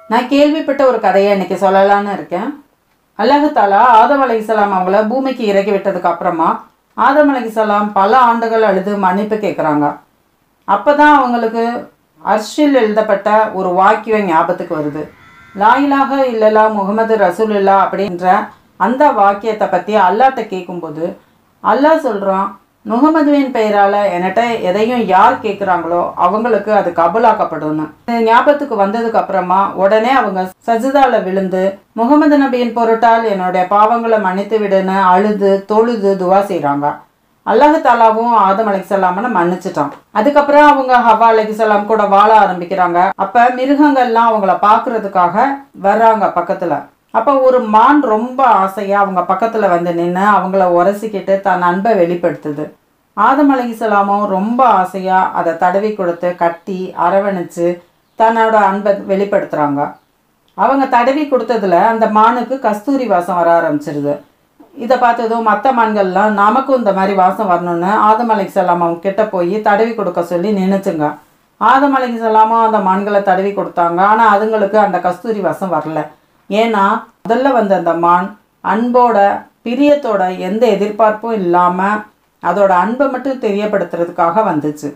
நான் கேள்விப்பட்ட ஒரு கதையை இன்னைக்கு சொல்லலான்னு இருக்கேன். அல்லாஹ் தாலா ஆதம் அலைஹிஸ்ஸலாம் அவங்கள பூமிக்கு இறக்கி விட்டதுக்கு அப்புறமா ஆதம் அலைஹிஸ்ஸலாம் பல ஆண்டுகள் அழுது மன்னிப்பு கேட்குறாங்க. அப்போ தான் அவங்களுக்கு அர்ஷில் எழுதப்பட்ட ஒரு வாக்கியம் ஞாபகத்துக்கு வருது. லா இலாஹ இல்லல்லா முஹம்மது ரசூலுல்லா அப்படின்ற அந்த வாக்கியத்தை பற்றி அல்லாஹ்ட்ட கேட்கும்போது அல்லாஹ் சொல்கிறான், முகமதுவின் பெயரால் என்கிட்ட எதையும் யார் கேட்குறாங்களோ அவங்களுக்கு அது கபூலாக்கப்படும்னு. ஞாபகத்துக்கு வந்ததுக்கு அப்புறமா உடனே அவங்க சஜிதால விழுந்து முகமது நபியின் பொருட்டால் என்னுடைய பாவங்களை மன்னித்து விடுன்னு அழுது தொழுது துவா செய்கிறாங்க. அல்லாஹ் தாலாவும் ஆதம் அலைஹிஸ்ஸலாம்னு மன்னிச்சிட்டான். அதுக்கப்புறம் அவங்க ஹவ்வா அலைஹிஸ்ஸலாம் கூட வாழ ஆரம்பிக்கிறாங்க. அப்போ மிருகங்கள்லாம் அவங்கள பார்க்கறதுக்காக வர்றாங்க பக்கத்தில். அப்போ ஒரு மான் ரொம்ப ஆசையாக அவங்க பக்கத்தில் வந்து நின்று அவங்கள உரசிக்கிட்டு தன் அன்பை வெளிப்படுத்துது. ஆதம் அலைஹிஸ்ஸலாமும் ரொம்ப ஆசையாக அதை தடவி கொடுத்து கட்டி அரவணைச்சு தன்னோட அன்பை வெளிப்படுத்துகிறாங்க. அவங்க தடவி கொடுத்ததுல அந்த மானுக்கு கஸ்தூரி வாசம் வர ஆரம்பிச்சிருது. இதை பார்த்ததும் மற்ற மான்கள்லாம் நமக்கும் இந்த மாதிரி வாசம் வரணும்னு ஆதம் அலைஹிஸ்ஸலாம் அவங்க கிட்ட போய் தடவி கொடுக்க சொல்லி நினைச்சுங்க. ஆதம் அலைஹிஸ்ஸலாமும் அந்த மான்களை தடவி கொடுத்தாங்க. ஆனால் அதுங்களுக்கு அந்த கஸ்தூரி வாசம் வரல. ஏன்னா முதல்ல வந்த அந்த மான் அன்போட பிரியத்தோட எந்த எதிர்பார்ப்பும் இல்லாமல் அதோட அன்பை மட்டும் தெரியப்படுத்துறதுக்காக வந்துச்சு.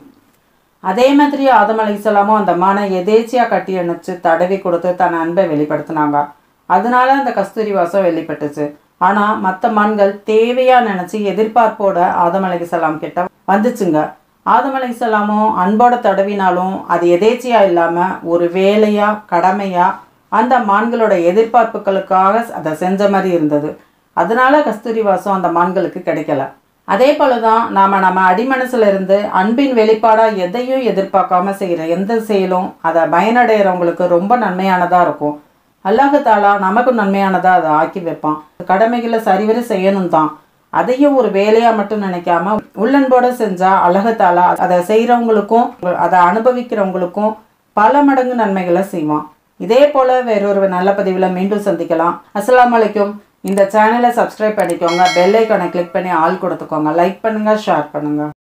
அதே மாதிரி ஆதம் அலைஹிஸ்ஸலாமும் அந்த மானை எதேச்சியாக கட்டி அணைச்சு தடவி கொடுத்து தன் அன்பை வெளிப்படுத்தினாங்க. அதனால அந்த கஸ்தூரி வாசம் வெளிப்பட்டுச்சு. ஆனால் மற்ற மான்கள் தேவையாக நினச்சி எதிர்பார்ப்போட ஆதம் அலைஹிஸ்ஸலாம் கிட்ட வந்துச்சுங்க. ஆதம் அலைஹிஸ்ஸலாமும் அன்போட தடவினாலும் அது எதேச்சியாக இல்லாமல் ஒரு வேலையாக கடமையாக அந்த மான்களோட எதிர்பார்ப்புகளுக்காக அதை செஞ்ச மாதிரி இருந்தது. அதனால கஸ்தூரி வாசம் அந்த மான்களுக்கு கிடைக்கல. அதே போல தான் நம்ம அடிமனசுல இருந்து அன்பின் வெளிப்பாடாக எதையும் எதிர்பார்க்காம செய்கிற எந்த செயலும் அதை பயனடைகிறவங்களுக்கு ரொம்ப நன்மையானதாக இருக்கும். அல்லாஹ் தாலா நமக்கும் நன்மையானதாக அதை ஆக்கி வைப்பான். கடமைகளை சரிவர செய்யணும் தான், அதையும் ஒரு வேலையாக மட்டும் நினைக்காம உள்ளன்போட செஞ்சால் அல்லாஹ் தாலா அதை செய்கிறவங்களுக்கும் அதை அனுபவிக்கிறவங்களுக்கும் பல மடங்கு நன்மைகளை செய்வான். இதே போல் வேறொரு நல்ல பதிவில் மீண்டும் சந்திக்கலாம். அஸ்ஸலாமு அலைக்கும். இந்த சேனலை சப்ஸ்கிரைப் பண்ணிக்கோங்க. பெல் ஐக்கானை கிளிக் பண்ணி ஆல் கொடுத்துக்கோங்க. லைக் பண்ணுங்கள், ஷேர் பண்ணுங்கள்.